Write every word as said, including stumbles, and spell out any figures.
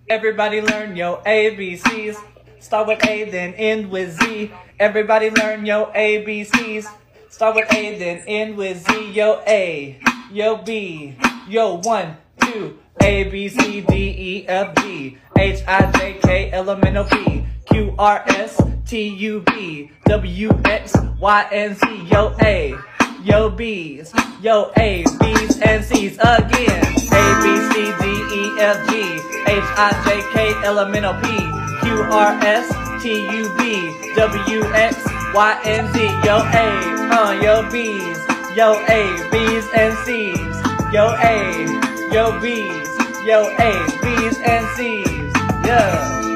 Everybody learn yo A B Cs. Start with A, then end with Z. Everybody learn yo A B Cs. Start with A, then end with Z. Yo A, yo B, yo one, two. A, B, C, D, E, F, G, H, I, J, K, L, M, N, O, P, Q, R, S, T, U, V, W, X, Y, and Z. Yo A, yo B's, yo A, B's, and C's again. A, B, C, D, E, F, G, H, I, J, K, L, M, N, O, P, Q, R, S, T, U, V, W, X, Y, and Z. Yo A, uh, yo B's, yo A, B's, and C's. Yo A, yo B's, yo A, B's, and C's. Yeah.